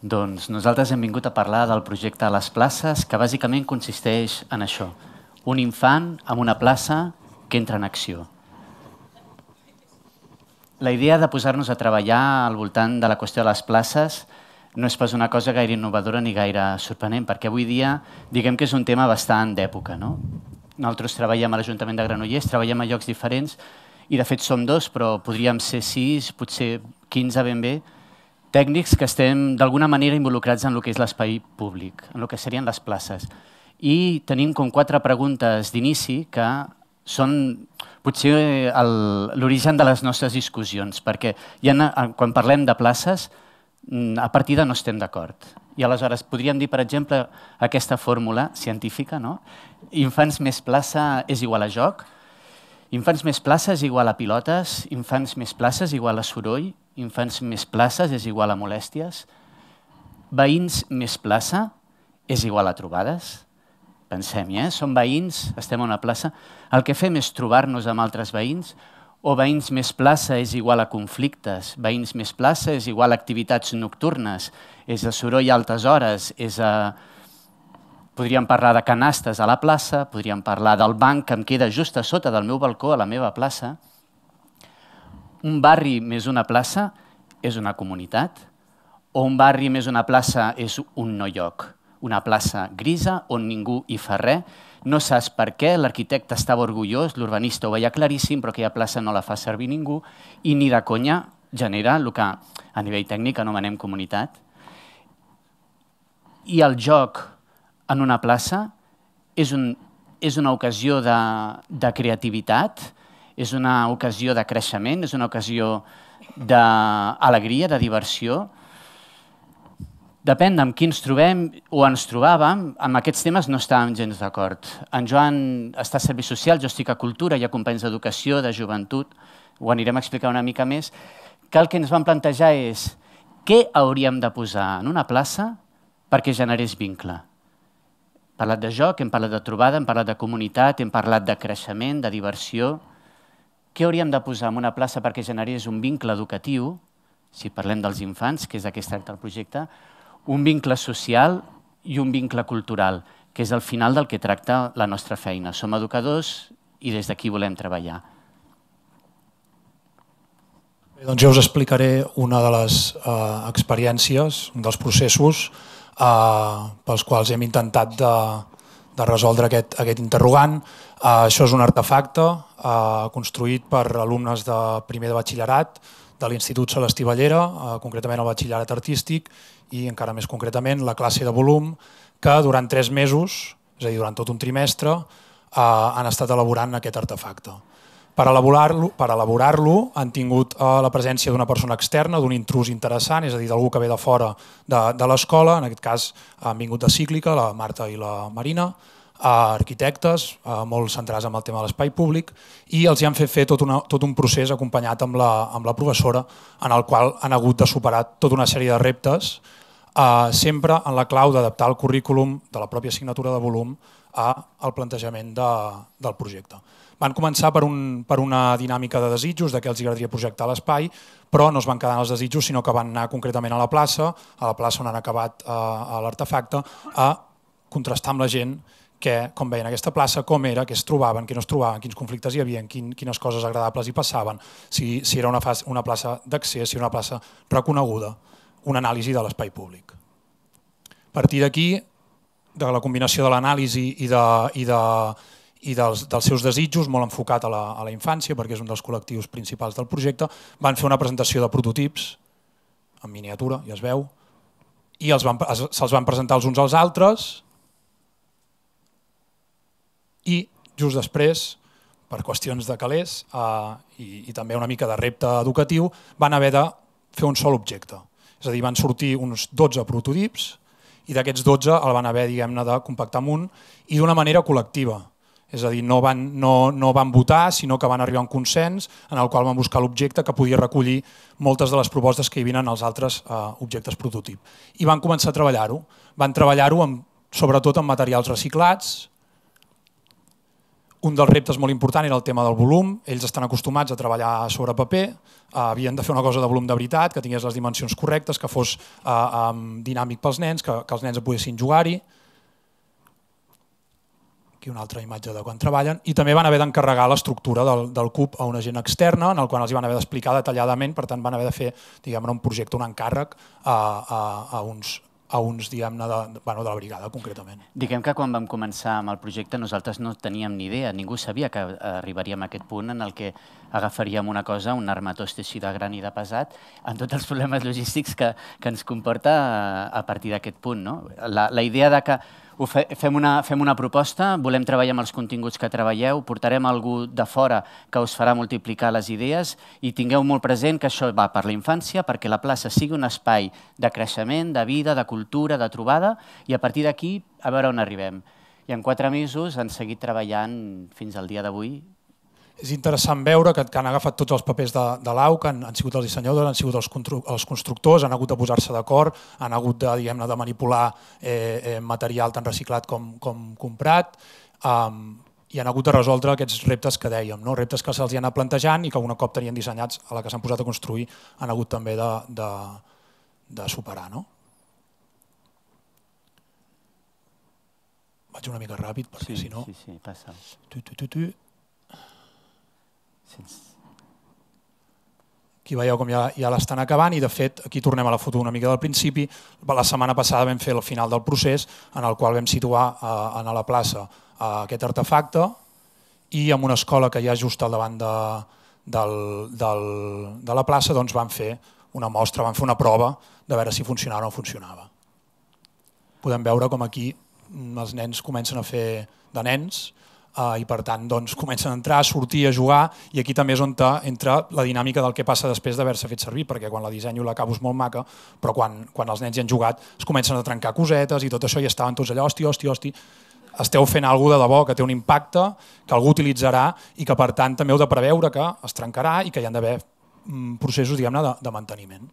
Doncs nosaltres hem vingut a parlar del projecte Les Places, que bàsicament consisteix en això. Un infant amb una plaça que entra en acció. La idea de posar-nos a treballar al voltant de la qüestió de les places no és pas una cosa gaire innovadora ni gaire sorprenent, perquè avui dia diguem que és un tema bastant d'època. No? Nosaltres treballem a l'Ajuntament de Granollers, treballem a llocs diferents, i de fet som 2, però podríem ser 6, potser 15 ben bé, tècnics que estem d'alguna manera involucrats en el que és l'espai públic, en el que serien les places. I tenim com 4 preguntes d'inici que són potser l'origen de les nostres discussions, perquè quan parlem de places, a partir de no estem d'acord. I aleshores podríem dir, per exemple, aquesta fórmula científica, no? Infants més plaça és igual a joc, infants més plaça és igual a pilotes, infants més plaça és igual a soroll, infants més places és igual a molèsties, veïns més plaça és igual a trobades. Pensem-hi, som veïns, estem a una plaça, el que fem és trobar-nos amb altres veïns, o veïns més plaça és igual a conflictes, veïns més plaça és igual a activitats nocturnes, és a soroll a altes hores, podríem parlar de canastes a la plaça, podríem parlar del banc que em queda just a sota del meu balcó, a la meva plaça. Un barri més una plaça és una comunitat, o un barri més una plaça és un no lloc, una plaça grisa on ningú hi fa res. No saps per què, l'arquitecte estava orgullós, l'urbanista ho veia claríssim, però aquella plaça no la fa servir ningú i ni de conya genera el que a nivell tècnic anomenem comunitat. I el joc en una plaça és una ocasió de creativitat, és una ocasió de creixement, és una ocasió d'alegria, de diversió. Depèn amb qui ens trobem o ens trobàvem, amb aquests temes no estàvem gens d'acord. En Joan està a Serveis Socials, jo estic a Cultura, hi ha companys d'Educació, de Joventut, ho anirem a explicar una mica més, que el que ens vam plantejar és què hauríem de posar en una plaça perquè generés vincle. Hem parlat de joc, hem parlat de trobada, hem parlat de comunitat, hem parlat de creixement, de diversió. Què hauríem de posar en una plaça perquè generés un vincle educatiu, si parlem dels infants, que és de què es tracta el projecte, un vincle social i un vincle cultural, que és el final del que tracta la nostra feina. Som educadors i des d'aquí volem treballar. Doncs jo us explicaré una de les experiències, un dels processos pels quals hem intentat de resoldre aquest interrogant. Això és un artefacte construït per alumnes de primer de batxillerat de l'Institut Celestí Ballera, concretament el batxillerat artístic i encara més concretament la classe de volum, que durant 3 mesos, és a dir, durant tot un trimestre, han estat elaborant aquest artefacte. Per elaborar-lo han tingut la presència d'una persona externa, d'un intrus interessant, és a dir, d'algú que ve de fora de l'escola, en aquest cas han vingut de Cíclica, la Marta i la Marina, arquitectes, molt centrats en el tema de l'espai públic, i els hi han fet fer tot un procés acompanyat amb la professora, en el qual han hagut de superar tota una sèrie de reptes, sempre en la clau d'adaptar el currículum de la pròpia assignatura de volum al plantejament del projecte. Van començar per una dinàmica de desitjos, de què els agradaria projectar l'espai, però no es van quedar en els desitjos, sinó que van anar concretament a la plaça on han acabat l'artefacte, a contrastar amb la gent com veien aquesta plaça, com era, què es trobaven, què no es trobaven, quins conflictes hi havia, quines coses agradables hi passaven, si era una plaça d'accés, si era una plaça reconeguda, una anàlisi de l'espai públic. A partir d'aquí, de la combinació de l'anàlisi i dels seus desitjos, molt enfocat a la infància, perquè és un dels col·lectius principals del projecte, van fer una presentació de prototips, en miniatura, ja es veu, i se'ls van presentar els uns als altres, i just després, per qüestions de calés i també una mica de repte educatiu, van haver de fer un sol objecte. És a dir, van sortir uns 12 prototips i d'aquests 12 el van haver de compactar en un i d'una manera col·lectiva. És a dir, no van votar, sinó que van arribar a un consens en el qual van buscar l'objecte que podia recollir moltes de les propostes que hi havien en els altres objectes prototip. I van començar a treballar-ho. Van treballar-ho sobretot amb materials reciclats, Un dels reptes molt important era el tema del volum. Ells estan acostumats a treballar sobre paper, havien de fer una cosa de volum de veritat, que tingués les dimensions correctes, que fos dinàmic pels nens, que els nens poguessin jugar-hi. Aquí una altra imatge de quan treballen. I també van haver d'encarregar l'estructura del CUP a una gent externa, en el qual els van haver d'explicar detalladament, per tant van haver de fer un projecte, un encàrrec a uns diguem-ne, de la brigada, concretament. Diguem que quan vam començar amb el projecte nosaltres no teníem ni idea, ningú sabia que arribaríem a aquest punt en el que agafaríem una cosa, un armatost així de gran i de pesat, amb tots els problemes logístics que ens comporta a partir d'aquest punt. La idea de que fem una proposta, volem treballar amb els continguts que treballeu, portarem algú de fora que us farà multiplicar les idees i tingueu molt present que això va per la infància, perquè la plaça sigui un espai de creixement, de vida, de cultura, de trobada, i a partir d'aquí a veure on arribem. I en 4 mesos han seguit treballant fins al dia d'avui. És interessant veure que han agafat tots els papers de l'AU, que han sigut els dissenyadors, han sigut els constructors, han hagut de posar-se d'acord, han hagut de manipular material tan reciclat com comprat i han hagut de resoldre aquests reptes que dèiem, reptes que se'ls han anat plantejant i que un cop tenien dissenyats a la que s'han posat a construir han hagut també de superar. Vaig una mica ràpid perquè si no... Sí, passa. Aquí veieu com ja l'estan acabant i de fet aquí tornem a la foto una mica del principi. La setmana passada vam fer el final del procés en el qual vam situar a la plaça aquest artefacte i en una escola que hi ha just al davant de la plaça vam fer una mostra, vam fer una prova de veure si funcionava o no funcionava. Podem veure com aquí els nens comencen a fer de nens i per tant comencen a entrar, a sortir, a jugar i aquí també és on entra la dinàmica del que passa després d'haver-se fet servir, perquè quan la dissenyo l'acabo és molt maca, però quan els nens hi han jugat es comencen a trencar cosetes i tot això i estaven tots allà, hosti, esteu fent alguna cosa de debò que té un impacte, que algú utilitzarà i que per tant també heu de preveure que es trencarà i que hi han d'haver processos de manteniment.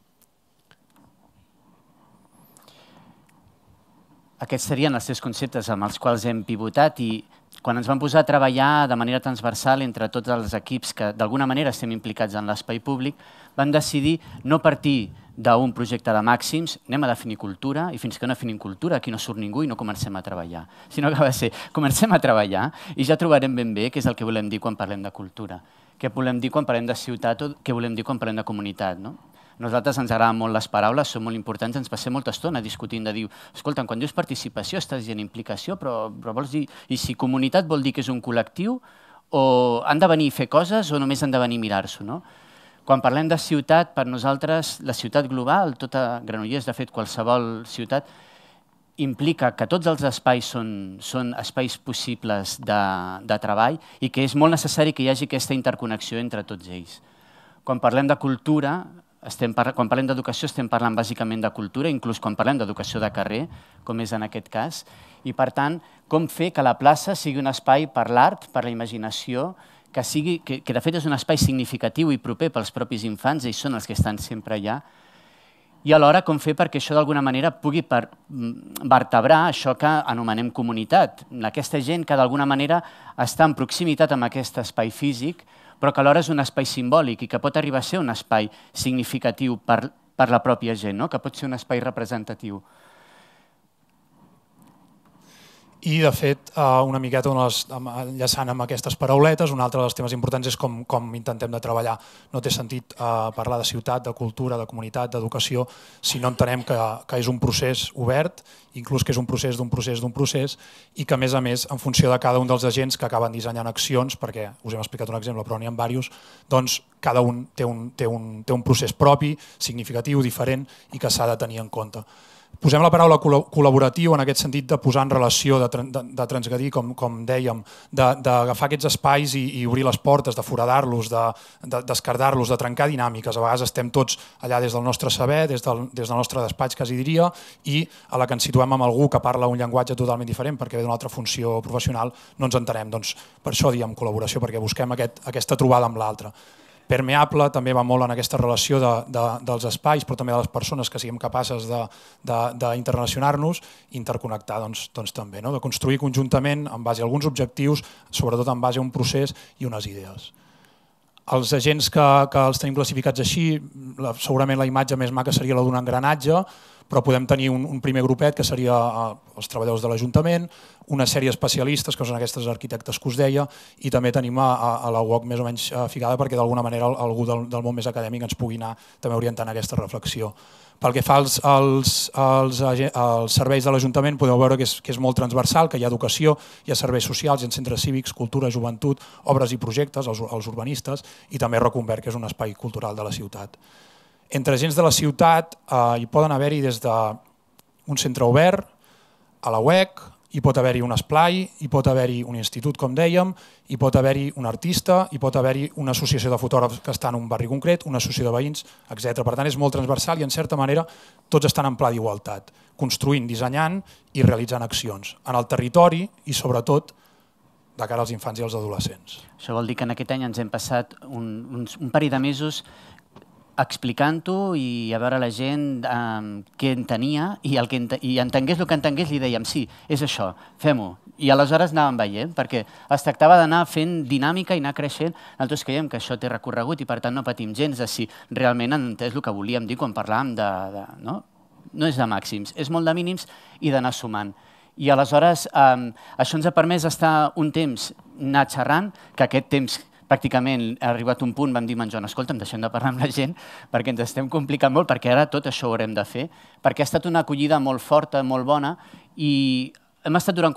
Aquests serien els 3 conceptes amb els quals hem pivotat i quan ens vam posar a treballar de manera transversal entre tots els equips que d'alguna manera estem implicats en l'espai públic, vam decidir no partir d'un projecte de màxims, anem a definir cultura i fins que no definim cultura aquí no surt ningú i no comencem a treballar, sinó que va ser comencem a treballar i ja trobarem ben bé què és el que volem dir quan parlem de cultura, què volem dir quan parlem de ciutat o què volem dir quan parlem de comunitat. Nosaltres ens agraden molt les paraules, són molt importants, ens passem molta estona discutint de dir, escolta, quan dius participació estàs dient implicació, però vols dir, i si comunitat vol dir que és un col·lectiu, o han de venir a fer coses o només han de venir a mirar-s'ho? Quan parlem de ciutat, per nosaltres, la ciutat global, tota Granollers, de fet qualsevol ciutat, implica que tots els espais són espais possibles de treball i que és molt necessari que hi hagi aquesta interconnexió entre tots ells. Quan parlem de cultura, quan parlem d'educació estem parlant bàsicament de cultura, inclús quan parlem d'educació de carrer, com és en aquest cas, i per tant, com fer que la plaça sigui un espai per l'art, per la imaginació, que de fet és un espai significatiu i proper pels propis infants, ells són els que estan sempre allà, i alhora com fer perquè això d'alguna manera pugui vertebrar això que anomenem comunitat, aquesta gent que d'alguna manera està en proximitat amb aquest espai físic, però que alhora és un espai simbòlic i que pot arribar a ser un espai significatiu per la pròpia gent, que pot ser un espai representatiu. I, de fet, una miqueta enllaçant amb aquestes parauletes, un altre dels temes importants és com intentem de treballar. No té sentit parlar de ciutat, de cultura, de comunitat, d'educació, si no entenem que és un procés obert, inclús que és un procés d'un procés d'un procés, i que, a més, en funció de cada un dels agents que acaben dissenyant accions, perquè us hem explicat un exemple, però n'hi ha diversos, doncs cada un té un procés propi, significatiu, diferent, i que s'ha de tenir en compte. Posem la paraula col·laboratiu en aquest sentit de posar en relació, de transgredir, com dèiem, d'agafar aquests espais i obrir les portes, de foradar-los, d'escardar-los, de trencar dinàmiques. A vegades estem tots allà des del nostre saber, des del nostre despatx, quasi diria, i a la que ens situem amb algú que parla un llenguatge totalment diferent perquè ve d'una altra funció professional, no ens entenem. Doncs per això diem col·laboració, perquè busquem aquesta trobada amb l'altre. permeable, també va molt en aquesta relació dels espais, però també de les persones que siguem capaces d'interrelacionar-nos, interconnectar també, de construir conjuntament en base a alguns objectius, sobretot en base a un procés i unes idees. Els agents que els tenim classificats així, segurament la imatge més maca seria la d'un engranatge, però podem tenir un primer grupet que seria els treballadors de l'Ajuntament, una sèrie d'especialistes, que són aquestes arquitectes que us deia, i també tenim a la UOC més o menys ficada perquè d'alguna manera algú del món més acadèmic ens pugui anar també orientant aquesta reflexió. Pel que fa als serveis de l'Ajuntament, podeu veure que és molt transversal, que hi ha educació, hi ha serveis socials, hi ha centres cívics, cultura, joventut, obres i projectes, els urbanistes, i també Reconvert, que és un espai cultural de la ciutat. Entre agents de la ciutat hi poden haver-hi des d'un centre obert, a la UEC, hi pot haver-hi un esplai, hi pot haver-hi un institut, com dèiem, hi pot haver-hi un artista, hi pot haver-hi una associació de fotògrafs que està en un barri concret, una associació de veïns, etc. Per tant, és molt transversal i, en certa manera, tots estan en pla d'igualtat, construint, dissenyant i realitzant accions en el territori i, sobretot, de cara als infants i als adolescents. Això vol dir que en aquest any ens hem passat un parell de mesos explicant-ho i a veure la gent què entenia i entengués el que entengués li dèiem sí, és això, fem-ho. I aleshores anàvem veient, perquè es tractava d'anar fent dinàmica i anar creixent. Nosaltres creiem que això té recorregut i per tant no patim gens de si realment han entès el que volíem dir quan parlàvem de... No és de màxims, és molt de mínims i d'anar sumant. I aleshores això ens ha permès estar un temps anar xerrant, que aquest temps pràcticament ha arribat un punt, vam dir, Joan, escolta'm, deixem de parlar amb la gent perquè ens estem complicant molt, perquè ara tot això ho haurem de fer, perquè ha estat una acollida molt forta, molt bona, i hem estat durant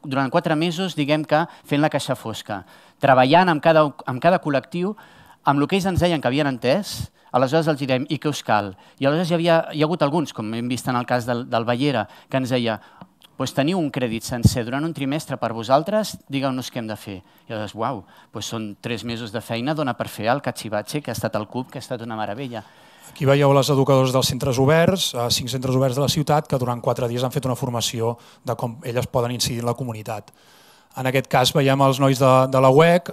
4 mesos, diguem que, fent la caixa fosca, treballant amb cada col·lectiu, amb el que ells ens deien que havien entès, aleshores els dèiem, i què us cal? I aleshores hi ha hagut alguns, com hem vist en el cas del Ballera, que ens deia, teniu un crèdit sencer durant un trimestre per vosaltres, digueu-nos què hem de fer. I llavors, uau, són 3 mesos de feina, dona per fer el cachivache, que ha estat el CUP, que ha estat una meravella. Aquí veieu les educadores dels centres oberts, 5 centres oberts de la ciutat, que durant 4 dies han fet una formació de com elles poden incidir en la comunitat. En aquest cas veiem els nois de la UEC,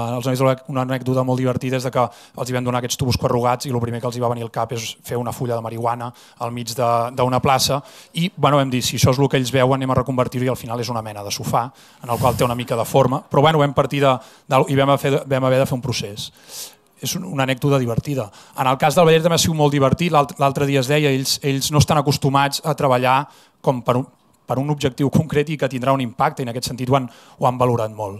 una anècdota molt divertida és que els vam donar aquests tubos corrugats i el primer que els va venir al cap és fer una fulla de marihuana al mig d'una plaça i vam dir, si això és el que ells veuen anem a reconvertir-ho i al final és una mena de sofà en el qual té una mica de forma, però vam partir i vam haver de fer un procés. És una anècdota divertida. En el cas del Ballera també ha sigut molt divertit, l'altre dia es deia, ells no estan acostumats a treballar com per un objectiu concret i que tindrà un impacte i en aquest sentit ho han valorat molt.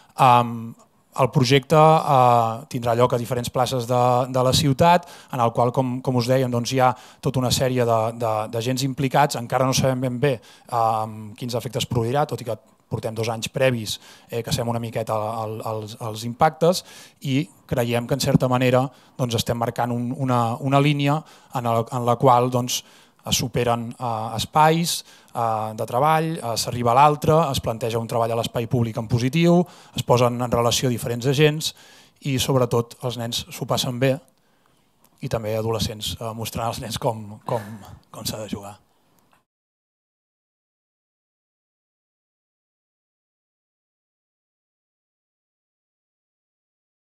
El projecte tindrà lloc a diferents places de la ciutat, en el qual, com us dèiem, hi ha tota una sèrie d'agents implicats, encara no sabem ben bé quins efectes produirà, tot i que portem 2 anys previs que sabem una miqueta els impactes i creiem que en certa manera estem marcant una línia en la qual es superen espais de treball, s'arriba a l'altre, es planteja un treball a l'espai públic en positiu, es posen en relació diferents agents i sobretot els nens s'ho passen bé i també adolescents mostrant als nens com s'ha de jugar.